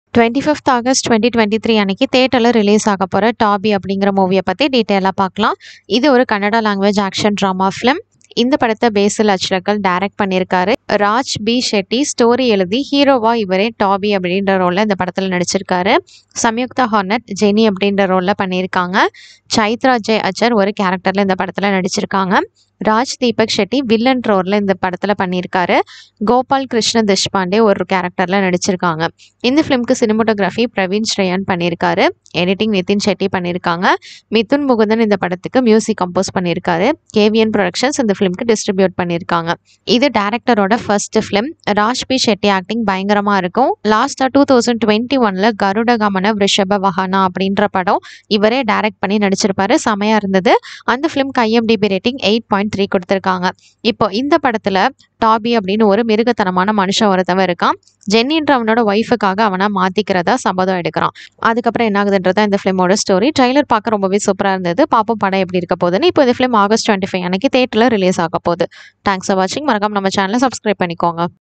25th August 2023 அன்னைக்கு தியேட்டரில் release ஆக போகிற டாபி அப்படிங்கிற மூவியை பற்றி டீட்டெயிலாக பார்க்கலாம். இது ஒரு Kannada language action drama film. இந்த படத்தை பேசில் அச்லக்கல் டைரக்ட் பண்ணியிருக்காரு. ராஜ்பீஷெட்டி ஸ்டோரி எழுதி ஹீரோவா இவரே டாபி அப்படின்ற ரோலில் இந்த படத்தில் நடிச்சிருக்காரு. சம்யுக்தா ஹார்னட் ஜெனி அப்படின்ற ரோலில் பண்ணியிருக்காங்க. சைத்ராஜச்சர் ஒரு கேரக்டரில் இந்த படத்தில் நடிச்சிருக்காங்க. ராஜ்தீபக் ஷெட்டி வில்லன் ரோலில் இந்த படத்தில் பண்ணியிருக்காரு. கோபால் கிருஷ்ண தேஷ்பாண்டே ஒரு கேரக்டரில் நடிச்சிருக்காங்க. இந்த ஃபிலிம்க்கு சினிமோட்டோகிராஃபி பிரவீன் ஸ்ரேயான் பண்ணியிருக்காரு. எடிட்டிங் நிதின் ஷெட்டி பண்ணியிருக்காங்க. மிதுன் முகுந்தன் இந்த படத்துக்கு மியூசிக் கம்போஸ் பண்ணியிருக்காரு. கேவிஎன் ப்ரொடக்ஷன்ஸ் இந்த ஃபிலிம்க்கு டிஸ்ட்ரிபியூட் பண்ணியிருக்காங்க. இது டேரக்டரோட first film. Raj B Shetty acting பயங்கரமாக இருக்கும். லாஸ்ட்டாக 2021 கருட கமன ரிஷப வஹானா அப்படின்ற படம் இவரே டைரக்ட் பண்ணி நடிச்சிருப்பாரு. செமையாக இருந்தது. அந்த ஃபிலிம்க்கு IMDb ரேட்டிங் 8.3 கொடுத்துருக்காங்க. இப்போ இந்த படத்துல டாபி அப்படின்னு ஒரு மிருகத்தனமான மனுஷன் ஒருத்தவன் இருக்கான். ஜென்னின்ற அவனோட ஒய்ஃபுக்காக அவனை மாத்திக்கிறதா சபதம் எடுக்கிறான். அதுக்கப்புறம் என்ன ஆகுதுன்றதா இந்த ஃபிலிமோட ஸ்டோரி. ட்ரைலர் பார்க்க ரொம்பவே சூப்பராக இருந்தது. பாப்போம் படம் எப்படி இருக்க போகுதுன்னு. இப்போ இந்த ஃபிலிம் August 25 அன்னைக்கு தியேட்டரில் ரிலீஸ் ஆக போகுது. தேங்க்ஸ் ஃபார் வாட்சிங். மறக்காம நம்ம சேனலை சப்ஸ்கிரைப் பண்ணிக்கோங்க.